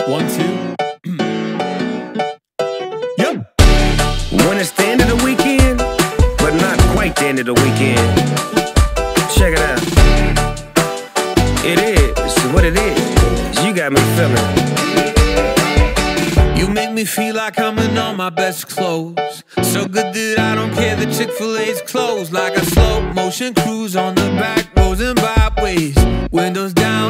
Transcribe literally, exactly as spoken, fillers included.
One, two. Yep. When it's the end of the weekend, but not quite the end of the weekend. Check it out. It is what it is. You got me feeling. You make me feel like I'm in all my best clothes. So good that I don't care that Chick-fil-A's closed. Like a slow motion cruise on the back roads and byways. Windows down,